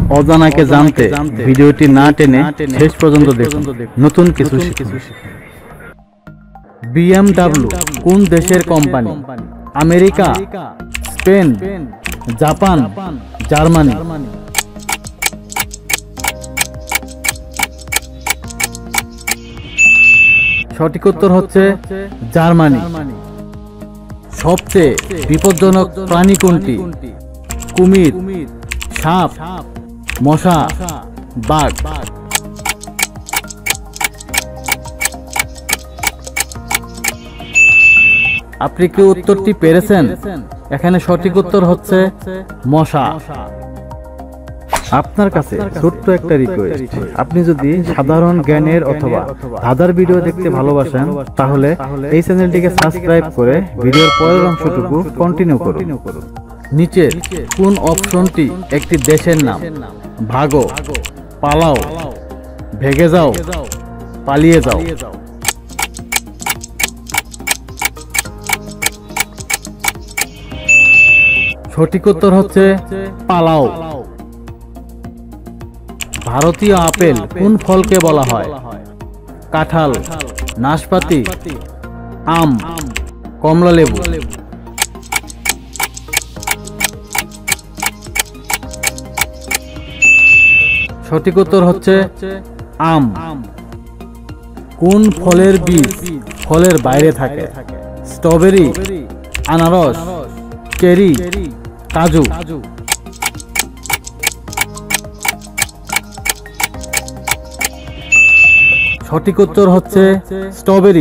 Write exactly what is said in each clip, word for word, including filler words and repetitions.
অজানাকে জানতে ভিডিওটি না টেনে শেষ পর্যন্ত দেখুন, নতুন কিছু শিখুন। বিএমডব্লিউ কোন দেশের company? America, Spain, Japan, Germany? সঠিক উত্তর হচ্ছে জার্মানি। সবচেয়ে বিপজ্জনক প্রাণী কোনটি? কুমির, সাপ, মশা, বাঘ? আপনি কি উত্তরটি পেরেছেন? এখানে সঠিক উত্তর হচ্ছে মশা। আপনার কাছে ছোট্ট একটা রিকোয়েস্ট, আপনি যদি সাধারণ জ্ঞানের অথবা ধাঁধার ভিডিও দেখতে ভালোবাসেন তাহলে এই চ্যানেলটিকে সাবস্ক্রাইব করে ভিডিওর পরের অংশটুকু কন্টিনিউ করুন। নিচের কোন অপশনটি একটি দেশের নাম? ভাগো, পালাও, ভেগে যাও, পালিয়ে যাও? সঠিক উত্তর হচ্ছে পালাও। ভারতীয় আপেল কোন ফলকে বলা হয়? কাঁঠাল, নাশপাতি, আম, কমলালেবু? সঠিক উত্তর হচ্ছে আম। কোন ফলের বীজ ফলের বাইরে থাকে? স্ট্রবেরি, আনারস, চেরি, কাজু? সঠিক উত্তর হচ্ছে স্ট্রবেরি।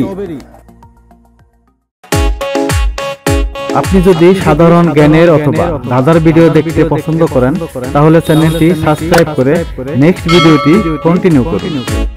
আপনি যদি সাধারণ জ্ঞানের অথবা ধাঁধার ভিডিও দেখতে পছন্দ করেন তাহলে চ্যানেলটি সাবস্ক্রাইব করে নেক্সট ভিডিওটি কন্টিনিউ করুন।